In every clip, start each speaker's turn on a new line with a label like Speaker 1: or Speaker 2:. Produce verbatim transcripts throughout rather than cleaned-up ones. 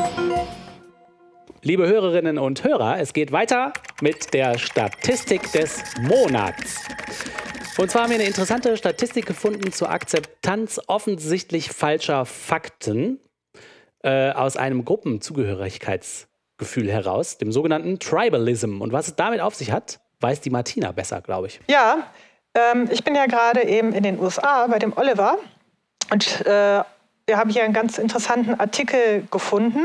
Speaker 1: Liebe Hörerinnen und Hörer, es geht weiter mit der Statistik des Monats. Und zwar haben wir eine interessante Statistik gefunden zur Akzeptanz offensichtlich falscher Fakten äh, aus einem Gruppenzugehörigkeitsgefühl heraus, dem sogenannten Tribalism. Und was es damit auf sich hat, weiß die Martina besser, glaube ich.
Speaker 2: Ja, ähm, ich bin ja gerade eben in den U S A bei dem Oliver und äh, wir haben hier einen ganz interessanten Artikel gefunden.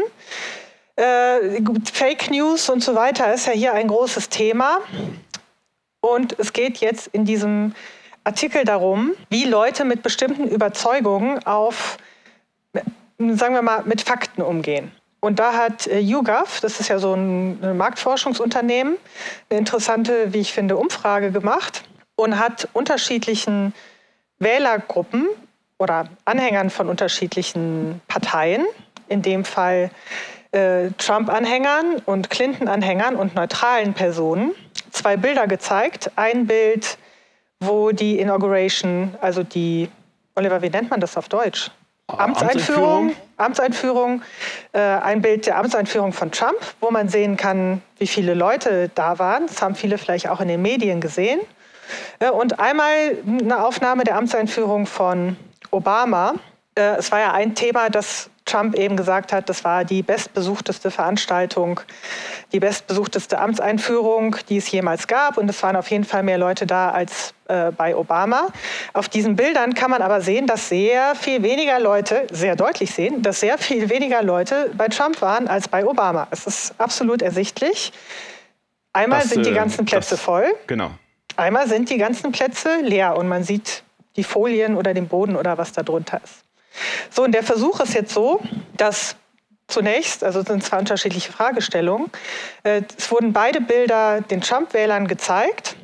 Speaker 2: Äh, Fake News und so weiter ist ja hier ein großes Thema. Und es geht jetzt in diesem Artikel darum, wie Leute mit bestimmten Überzeugungen auf, sagen wir mal, mit Fakten umgehen. Und da hat äh, YouGov, das ist ja so ein, ein Marktforschungsunternehmen, eine interessante, wie ich finde, Umfrage gemacht und hat unterschiedlichen Wählergruppen oder Anhängern von unterschiedlichen Parteien, in dem Fall äh, Trump-Anhängern und Clinton-Anhängern und neutralen Personen, zwei Bilder gezeigt. Ein Bild, wo die Inauguration, also die, Oliver, wie nennt man das auf Deutsch? Amtseinführung. Amtseinführung. Äh, ein Bild der Amtseinführung von Trump, wo man sehen kann, wie viele Leute da waren. Das haben viele vielleicht auch in den Medien gesehen. Äh, und einmal eine Aufnahme der Amtseinführung von Obama. Äh, es war ja ein Thema, das Trump eben gesagt hat, das war die bestbesuchteste Veranstaltung, die bestbesuchteste Amtseinführung, die es jemals gab. Und es waren auf jeden Fall mehr Leute da als äh, bei Obama. Auf diesen Bildern kann man aber sehen, dass sehr viel weniger Leute, sehr deutlich sehen, dass sehr viel weniger Leute bei Trump waren als bei Obama. Es ist absolut ersichtlich. Einmal das, sind die ganzen Plätze das, voll.
Speaker 3: Genau.
Speaker 2: Einmal sind die ganzen Plätze leer und man sieht die Folien oder den Boden oder was da drunter ist. So, und der Versuch ist jetzt so, dass zunächst, also es sind zwei unterschiedliche Fragestellungen, äh, es wurden beide Bilder den Trump-Wählern gezeigt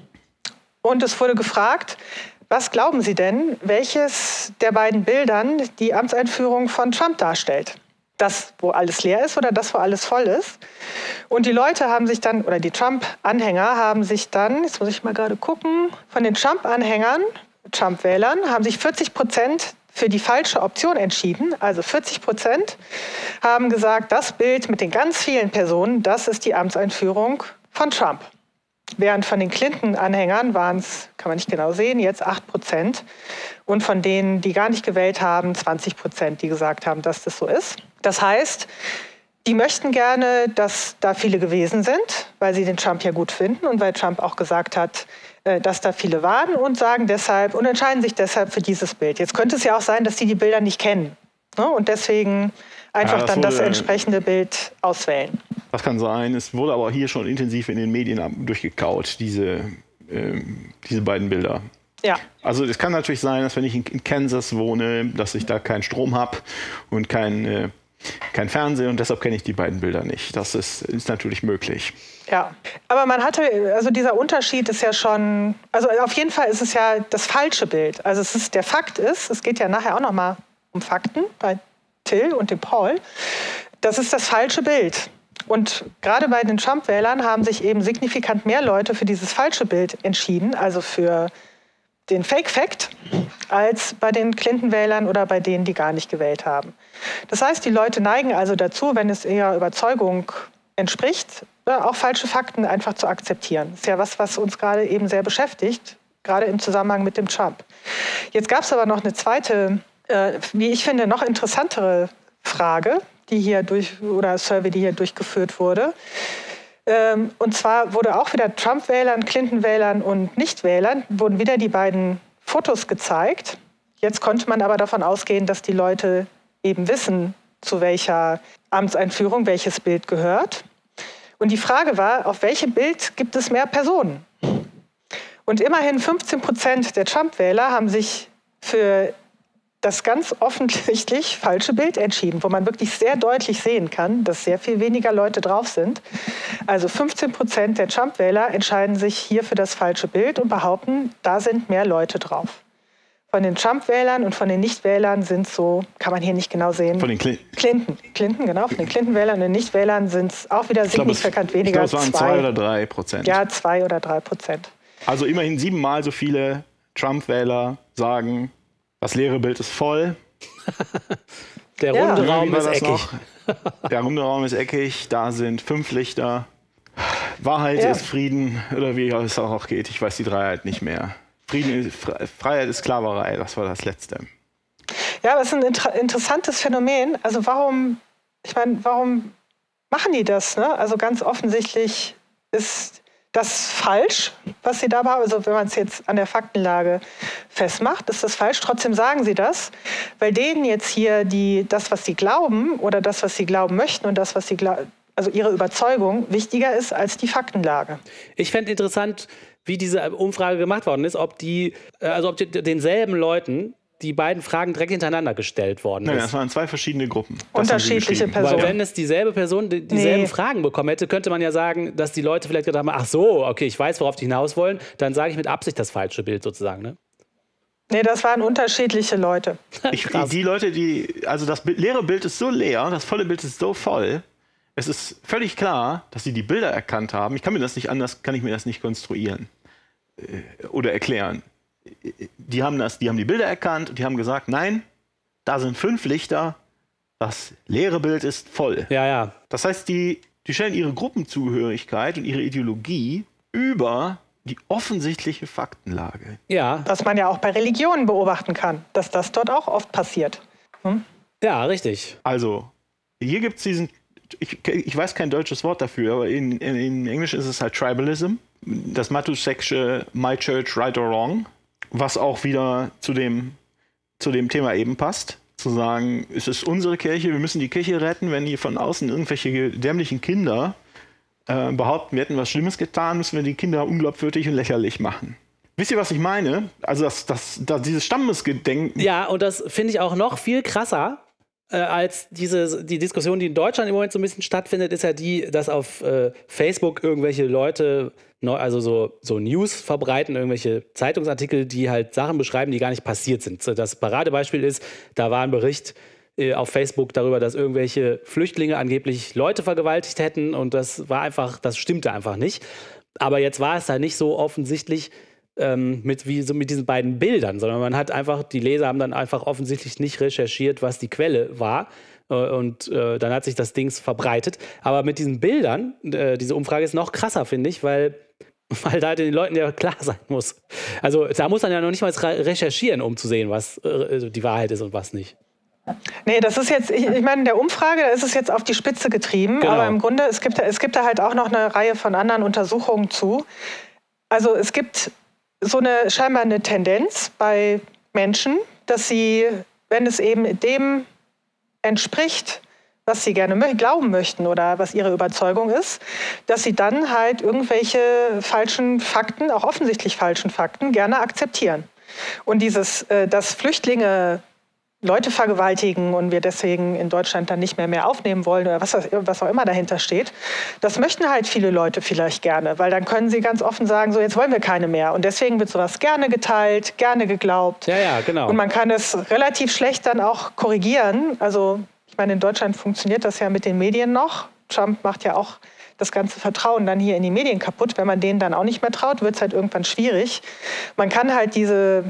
Speaker 2: und es wurde gefragt, was glauben Sie denn, welches der beiden Bildern die Amtseinführung von Trump darstellt? Das, wo alles leer ist oder das, wo alles voll ist? Und die Leute haben sich dann, oder die Trump-Anhänger haben sich dann, jetzt muss ich mal gerade gucken, von den Trump-Anhängern, Trump-Wählern, haben sich vierzig Prozent für die falsche Option entschieden. Also vierzig Prozent haben gesagt, das Bild mit den ganz vielen Personen, das ist die Amtseinführung von Trump. Während von den Clinton-Anhängern waren es, kann man nicht genau sehen, jetzt acht Prozent. Und von denen, die gar nicht gewählt haben, zwanzig Prozent, die gesagt haben, dass das so ist. Das heißt, die möchten gerne, dass da viele gewesen sind, weil sie den Trump ja gut finden und weil Trump auch gesagt hat, dass da viele waren und sagen deshalb und entscheiden sich deshalb für dieses Bild. Jetzt könnte es ja auch sein, dass die die Bilder nicht kennen, ne, und deswegen einfach ja, das dann wurde, das entsprechende Bild auswählen.
Speaker 3: Das kann sein. Es wurde aber hier schon intensiv in den Medien durchgekaut, diese, äh, diese beiden Bilder.
Speaker 2: Ja.
Speaker 3: Also es kann natürlich sein, dass wenn ich in Kansas wohne, dass ich da keinen Strom habe und kein, äh, kein Fernsehen und deshalb kenne ich die beiden Bilder nicht. Das ist, ist natürlich möglich.
Speaker 2: Ja, aber man hatte, also dieser Unterschied ist ja schon, also auf jeden Fall ist es ja das falsche Bild. Also es ist, der Fakt ist, es geht ja nachher auch nochmal um Fakten bei Till und dem Paul, das ist das falsche Bild. Und gerade bei den Trump-Wählern haben sich eben signifikant mehr Leute für dieses falsche Bild entschieden, also für den Fake-Fact, als bei den Clinton-Wählern oder bei denen, die gar nicht gewählt haben. Das heißt, die Leute neigen also dazu, wenn es ihrer Überzeugung entspricht, auch falsche Fakten einfach zu akzeptieren. Das ist ja was, was uns gerade eben sehr beschäftigt, gerade im Zusammenhang mit dem Trump. Jetzt gab es aber noch eine zweite, äh, wie ich finde, noch interessantere Frage, die hier durch, oder Survey, die hier durchgeführt wurde. Ähm, und zwar wurde auch wieder Trump-Wählern, Clinton-Wählern und Nichtwählern, wurden wieder die beiden Fotos gezeigt. Jetzt konnte man aber davon ausgehen, dass die Leute eben wissen, zu welcher Amtseinführung welches Bild gehört. Und die Frage war, auf welchem Bild gibt es mehr Personen? Und immerhin fünfzehn Prozent der Trump-Wähler haben sich für das ganz offensichtlich falsche Bild entschieden, wo man wirklich sehr deutlich sehen kann, dass sehr viel weniger Leute drauf sind. Also fünfzehn Prozent der Trump-Wähler entscheiden sich hier für das falsche Bild und behaupten, da sind mehr Leute drauf. Von den Trump-Wählern und von den Nichtwählern sind so, kann man hier nicht genau sehen.
Speaker 3: Von den Cl
Speaker 2: Clinton. Clinton, genau. Von den Clinton-Wählern und den Nichtwählern sind es auch wieder signifikant weniger.
Speaker 3: Ich glaube, es waren zwei, zwei oder drei Prozent.
Speaker 2: Ja, zwei oder drei Prozent.
Speaker 3: Also immerhin siebenmal so viele Trump-Wähler sagen, das leere Bild ist voll.
Speaker 1: Der
Speaker 2: Ja.
Speaker 1: runde
Speaker 3: Ja,
Speaker 1: Raum
Speaker 3: wie war
Speaker 1: ist
Speaker 3: das
Speaker 1: eckig.
Speaker 3: noch? Der runde Raum ist eckig, da sind fünf Lichter. Wahrheit
Speaker 2: Ja.
Speaker 3: ist Frieden, oder wie es auch geht. Ich weiß die Dreiheit nicht mehr. Frieden ist, Fre- Freiheit ist Sklaverei, das war das Letzte.
Speaker 2: Ja, das ist ein inter interessantes Phänomen. Also warum, ich meine, warum machen die das? Ne? Also ganz offensichtlich ist das falsch, was sie da haben. Also wenn man es jetzt an der Faktenlage festmacht, ist das falsch. Trotzdem sagen sie das, weil denen jetzt hier die, das, was sie glauben oder das, was sie glauben möchten und das, was sie glauben, also ihre Überzeugung wichtiger ist als die Faktenlage.
Speaker 1: Ich fände interessant, wie diese Umfrage gemacht worden ist, ob die, äh, also ob die, denselben Leuten die beiden Fragen direkt hintereinander gestellt worden
Speaker 3: Nein,
Speaker 1: ist.
Speaker 3: das waren zwei verschiedene Gruppen. Das haben sie
Speaker 2: Unterschiedliche
Speaker 3: geschrieben.
Speaker 2: Personen.
Speaker 1: Weil wenn es dieselbe Person die, dieselben
Speaker 2: Nee.
Speaker 1: Fragen bekommen hätte, könnte man ja sagen, dass die Leute vielleicht gedacht haben, ach so, okay, ich weiß, worauf die hinaus wollen, dann sage ich mit Absicht das falsche Bild sozusagen. Ne?
Speaker 2: Nee, das waren unterschiedliche Leute.
Speaker 3: Ich, die,
Speaker 1: Krass.
Speaker 3: die Leute, die, also das Bi- leere Bild ist so leer, das volle Bild ist so voll. Es ist völlig klar, dass sie die Bilder erkannt haben. Ich kann mir das nicht anders, kann ich mir das nicht konstruieren äh, oder erklären. Die haben das, die haben die Bilder erkannt und die haben gesagt, nein, da sind fünf Lichter, das leere Bild ist voll.
Speaker 1: Ja, ja.
Speaker 3: Das heißt, die, die stellen ihre Gruppenzugehörigkeit und ihre Ideologie über die offensichtliche Faktenlage.
Speaker 1: Ja,
Speaker 2: Was man ja auch bei Religionen beobachten kann, dass das dort auch oft passiert. Hm?
Speaker 1: ja, richtig.
Speaker 3: Also, hier gibt es diesen, ich, ich weiß kein deutsches Wort dafür, aber in, in, in Englisch ist es halt Tribalism, das Matuszek'sche My Church, Right or Wrong, was auch wieder zu dem, zu dem Thema eben passt. Zu sagen, es ist unsere Kirche, wir müssen die Kirche retten, wenn hier von außen irgendwelche dämlichen Kinder äh, behaupten, wir hätten was Schlimmes getan, müssen wir die Kinder unglaubwürdig und lächerlich machen. Wisst ihr, was ich meine? Also das, das, das, dieses Stammesgedenken.
Speaker 1: Ja, und das finde ich auch noch viel krasser äh, als diese, die Diskussion, die in Deutschland im Moment so ein bisschen stattfindet, ist ja die, dass auf äh, Facebook irgendwelche Leute, neu, also so, so News verbreiten, irgendwelche Zeitungsartikel, die halt Sachen beschreiben, die gar nicht passiert sind. So, das Paradebeispiel ist, da war ein Bericht äh, auf Facebook darüber, dass irgendwelche Flüchtlinge angeblich Leute vergewaltigt hätten und das war einfach, das stimmte einfach nicht. Aber jetzt war es halt nicht so offensichtlich, Ähm, mit, wie, so mit diesen beiden Bildern, sondern man hat einfach, die Leser haben dann einfach offensichtlich nicht recherchiert, was die Quelle war äh, und äh, dann hat sich das Ding verbreitet. Aber mit diesen Bildern, äh, diese Umfrage ist noch krasser, finde ich, weil, weil da den Leuten ja klar sein muss. Also da muss man ja noch nicht mal recherchieren, um zu sehen, was äh, die Wahrheit ist und was nicht.
Speaker 2: Nee, das ist jetzt, ich, ich meine, in der Umfrage, da ist es jetzt auf die Spitze getrieben,
Speaker 1: Genau.
Speaker 2: aber im Grunde, es gibt, es gibt da halt auch noch eine Reihe von anderen Untersuchungen zu. Also es gibt so eine scheinbar eine Tendenz bei Menschen, dass sie, wenn es eben dem entspricht, was sie gerne mö- glauben möchten oder was ihre Überzeugung ist, dass sie dann halt irgendwelche falschen Fakten, auch offensichtlich falschen Fakten, gerne akzeptieren. Und dieses, äh, dass Flüchtlinge Leute vergewaltigen und wir deswegen in Deutschland dann nicht mehr mehr aufnehmen wollen oder was, was auch immer dahinter steht, das möchten halt viele Leute vielleicht gerne, weil dann können sie ganz offen sagen, so jetzt wollen wir keine mehr. Und deswegen wird sowas gerne geteilt, gerne geglaubt.
Speaker 1: Ja, ja, genau.
Speaker 2: Und man kann es relativ schlecht dann auch korrigieren. Also ich meine, in Deutschland funktioniert das ja mit den Medien noch. Trump macht ja auch das ganze Vertrauen dann hier in die Medien kaputt. Wenn man denen dann auch nicht mehr traut, wird es halt irgendwann schwierig. Man kann halt diese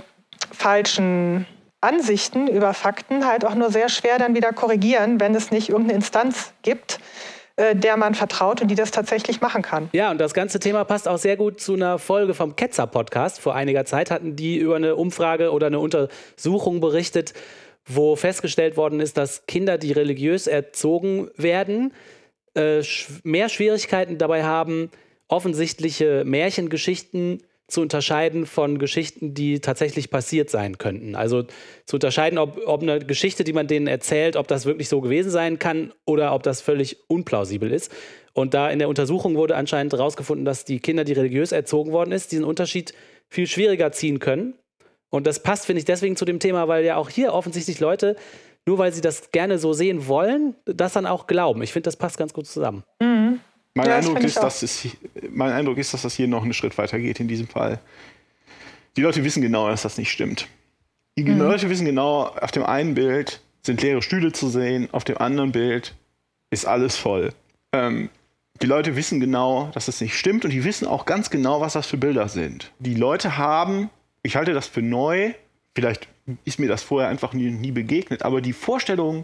Speaker 2: falschen Ansichten über Fakten halt auch nur sehr schwer dann wieder korrigieren, wenn es nicht irgendeine Instanz gibt, äh, der man vertraut und die das tatsächlich machen kann.
Speaker 1: Ja, und das ganze Thema passt auch sehr gut zu einer Folge vom Ketzer-Podcast. Vor einiger Zeit hatten die über eine Umfrage oder eine Untersuchung berichtet, wo festgestellt worden ist, dass Kinder, die religiös erzogen werden, äh, sch- mehr Schwierigkeiten dabei haben, offensichtliche Märchengeschichten zu unterscheiden von Geschichten, die tatsächlich passiert sein könnten. Also zu unterscheiden, ob, ob eine Geschichte, die man denen erzählt, ob das wirklich so gewesen sein kann oder ob das völlig unplausibel ist. Und da in der Untersuchung wurde anscheinend herausgefunden, dass die Kinder, die religiös erzogen worden ist, diesen Unterschied viel schwieriger ziehen können. Und das passt, finde ich, deswegen zu dem Thema, weil ja auch hier offensichtlich Leute, nur weil sie das gerne so sehen wollen, das dann auch glauben. Ich finde, das passt ganz gut zusammen.
Speaker 2: Mhm.
Speaker 3: Mein,
Speaker 2: Ja, das
Speaker 3: Eindruck
Speaker 2: find ich
Speaker 3: ist,
Speaker 2: auch.
Speaker 3: dass es, mein Eindruck ist, dass das hier noch einen Schritt weiter geht in diesem Fall. Die Leute wissen genau, dass das nicht stimmt. Die
Speaker 2: Mhm.
Speaker 3: Leute wissen genau, auf dem einen Bild sind leere Stühle zu sehen, auf dem anderen Bild ist alles voll. Ähm, die Leute wissen genau, dass das nicht stimmt und die wissen auch ganz genau, was das für Bilder sind. Die Leute haben, ich halte das für neu, vielleicht ist mir das vorher einfach nie, nie begegnet, aber die Vorstellung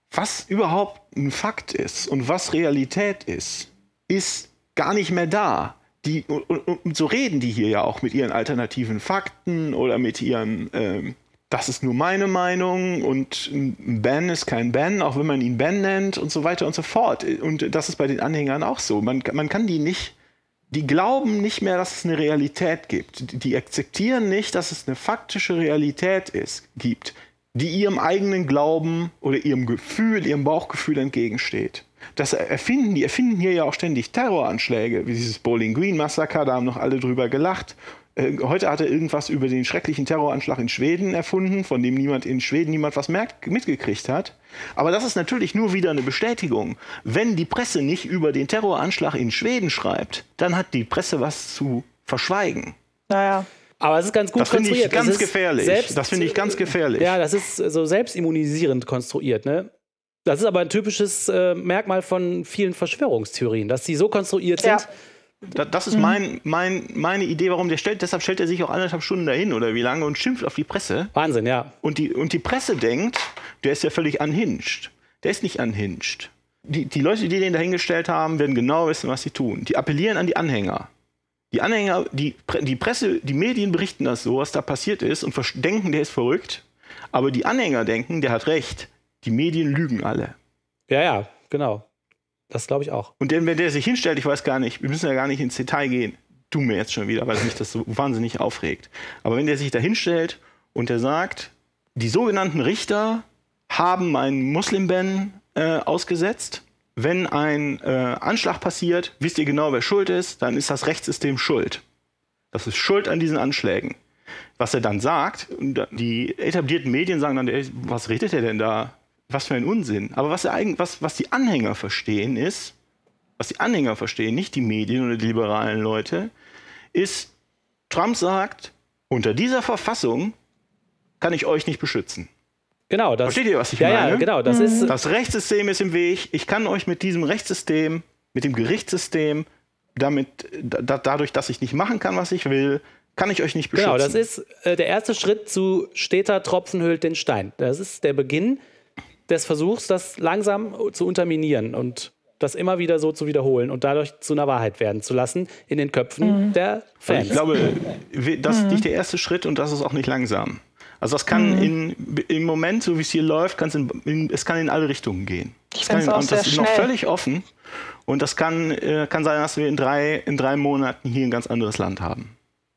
Speaker 3: was überhaupt ein Fakt ist und was Realität ist, ist gar nicht mehr da. Die, und, und, und so reden die hier ja auch mit ihren alternativen Fakten oder mit ihren, ähm, das ist nur meine Meinung und ein Ben ist kein Ben, auch wenn man ihn Ben nennt und so weiter und so fort. Und das ist bei den Anhängern auch so. Man, man kann die nicht, die glauben nicht mehr, dass es eine Realität gibt. Die, die akzeptieren nicht, dass es eine faktische Realität ist, gibt, die ihrem eigenen Glauben oder ihrem Gefühl, ihrem Bauchgefühl entgegensteht. Das erfinden, die erfinden hier ja auch ständig Terroranschläge, wie dieses Bowling Green Massaker, da haben noch alle drüber gelacht. Äh, heute hat er irgendwas über den schrecklichen Terroranschlag in Schweden erfunden, von dem niemand in Schweden niemand was merkt, mitgekriegt hat. Aber das ist natürlich nur wieder eine Bestätigung. Wenn die Presse nicht über den Terroranschlag in Schweden schreibt, dann hat die Presse was zu verschweigen.
Speaker 2: Naja.
Speaker 1: Aber es ist ganz gut
Speaker 3: das konstruiert. Ich ganz
Speaker 1: das
Speaker 3: gefährlich.
Speaker 1: Selbst,
Speaker 3: das finde ich ganz gefährlich.
Speaker 1: Ja, das ist so selbstimmunisierend konstruiert, ne? Das ist aber ein typisches äh, Merkmal von vielen Verschwörungstheorien, dass sie so konstruiert
Speaker 2: ja.
Speaker 1: sind.
Speaker 3: Da, das ist mein, mein, meine Idee, warum der stellt. Deshalb stellt er sich auch anderthalb Stunden dahin oder wie lange und schimpft auf die Presse.
Speaker 1: Wahnsinn, ja.
Speaker 3: Und die, und die Presse denkt, der ist ja völlig unhinged. Der ist nicht unhinged. Die, die Leute, die den dahingestellt haben, werden genau wissen, was sie tun. Die appellieren an die Anhänger. Die Anhänger, die, die Presse, die Medien berichten das so, was da passiert ist und denken, der ist verrückt. Aber die Anhänger denken, der hat recht. Die Medien lügen alle.
Speaker 1: Ja, ja, genau. Das glaube ich auch.
Speaker 3: Und denn, wenn der sich hinstellt, ich weiß gar nicht, wir müssen ja gar nicht ins Detail gehen, tun wir jetzt schon wieder, weil mich das so wahnsinnig aufregt. Aber wenn der sich da hinstellt und der sagt, die sogenannten Richter haben einen Muslim-Ban äh, ausgesetzt, wenn ein äh, Anschlag passiert, wisst ihr genau, wer schuld ist, dann ist das Rechtssystem schuld. Das ist schuld an diesen Anschlägen. Was er dann sagt, die etablierten Medien sagen dann, ey, was redet er denn da? Was für ein Unsinn. Aber was, er eigentlich, was, was die Anhänger verstehen ist, was die Anhänger verstehen, nicht die Medien oder die liberalen Leute, ist, Trump sagt, unter dieser Verfassung kann ich euch nicht beschützen.
Speaker 1: Genau, das,
Speaker 3: versteht ihr, was ich
Speaker 1: ja,
Speaker 3: meine?
Speaker 1: Ja, genau, das, mhm. ist,
Speaker 3: das Rechtssystem ist im Weg. Ich kann euch mit diesem Rechtssystem, mit dem Gerichtssystem, damit, da, dadurch, dass ich nicht machen kann, was ich will, kann ich euch nicht beschützen.
Speaker 1: Genau, das ist äh, der erste Schritt zu steter Tropfen höhlt den Stein. Das ist der Beginn des Versuchs, das langsam zu unterminieren und das immer wieder so zu wiederholen und dadurch zu einer Wahrheit werden zu lassen in den Köpfen mhm. der Fans.
Speaker 3: Ich glaube, das ist nicht der erste Schritt und das ist auch nicht langsam. Also das kann mhm. in, im Moment, so wie es hier läuft, kann's in, in, es kann in alle Richtungen gehen.
Speaker 2: Ich
Speaker 3: kann in,
Speaker 2: auch
Speaker 3: und
Speaker 2: sehr
Speaker 3: das ist
Speaker 2: schnell.
Speaker 3: noch völlig offen und das kann, äh, kann sein, dass wir in drei, in drei Monaten hier ein ganz anderes Land haben.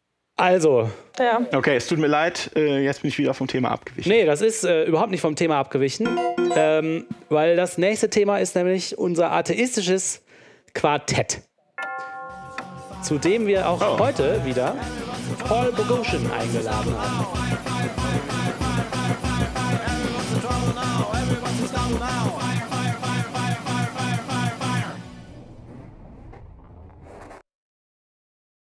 Speaker 1: Also.
Speaker 2: Ja.
Speaker 3: Okay, es tut mir leid, äh, jetzt bin ich wieder vom Thema abgewichen.
Speaker 1: Nee, das ist äh, überhaupt nicht vom Thema abgewichen, ähm, weil das nächste Thema ist nämlich unser atheistisches Quartett, zu dem wir auch oh. heute wieder Paul Boghossian eingeladen haben.